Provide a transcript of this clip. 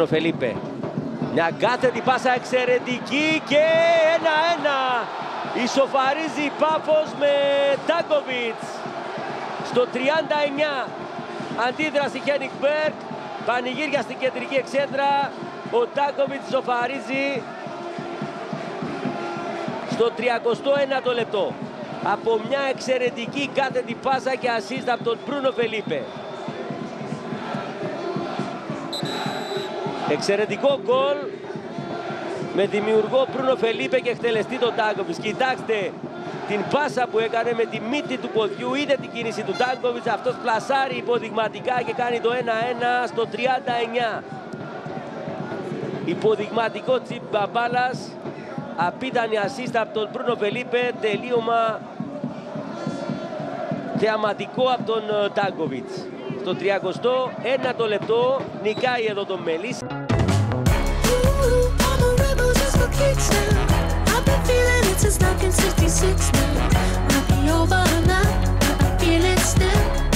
Μπρούνο Φελίπε. Μια κάθετη πάσα εξαιρετική και 1-1. Ισοφαρίζει η Πάφος με Τάνκοβιτς. Στο 39. Αντίδραση Χένικ Μπέρκ. Πανηγύρια στην κεντρική εξέδρα. Ο Τάνκοβιτς ισοφαρίζει στο 31ο λεπτό. Από μια εξαιρετική κάθετη πάσα και ασίστ από τον Μπρούνο Φελίπε. Εξαιρετικό γκολ με δημιουργό Μπρούνο Φελίπε και εκτελεστή τον Τάνκοβιτς. Κοιτάξτε την πάσα που έκανε με τη μύτη του ποδιού, είδε την κίνηση του Τάνκοβιτς, αυτός πλασάρει υποδειγματικά και κάνει το 1-1 στο 39. Υποδειγματικό τσιπ μπάλας, απίτανη ασίστα από τον Μπρούνο Φελίπε, τελείωμα θεαματικό από τον Τάνκοβιτς. Στο 31ο λεπτό νικάει εδώ τον Μελίσ. I've been feeling it since 1966 now. Might be over now, but I feel it still.